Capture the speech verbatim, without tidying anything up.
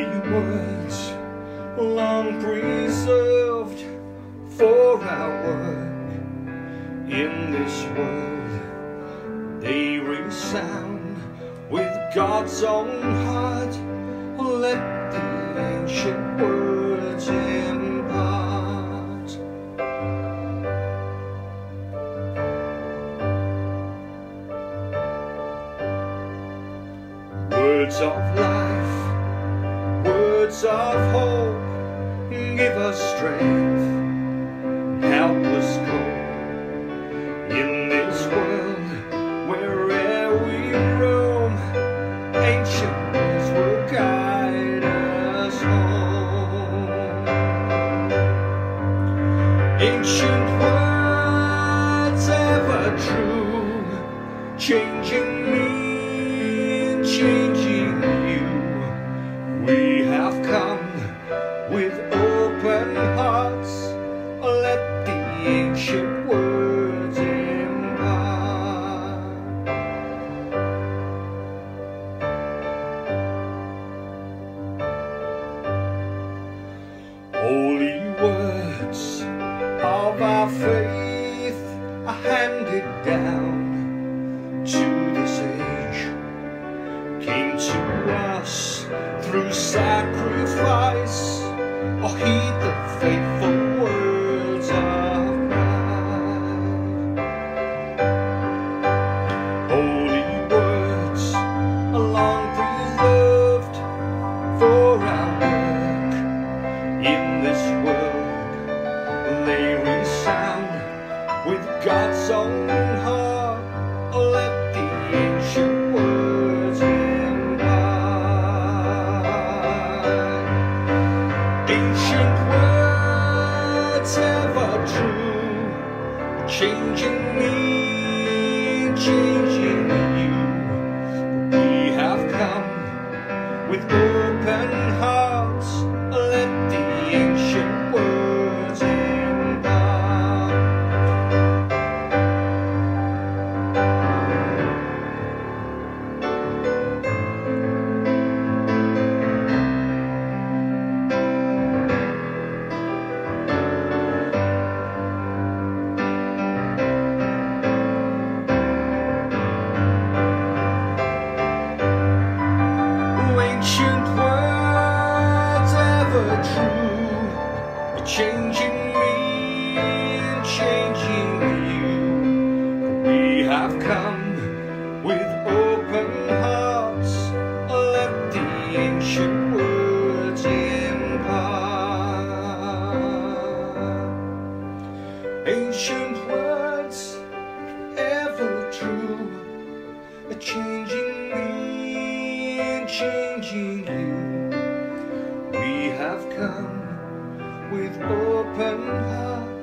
words long preserved for our work in this world, they resound with God's own heart. Let the ancient words impart words of life, words of hope. Give us strength, help us cope in this world where'er we roam. Ancient words will guide us home. Ancient words ever true, changing me and changing you. We have come with open hearts. Let the ancient words impart holy words of our faith are handed down to this age, came to us through sacrifice. Or heed the faithful words of pride. Holy words long preserved for our work in this world, they resound with God's own heart. Let the ancient words ancient words ever true, changing me, changing you. We have come with open hearts. Let the ancient words impart ancient words ever true, changing me and changing you. We have come with open hearts. Let the ancient words impart ancient words ever true, changing me and changing you. We have come with open hearts.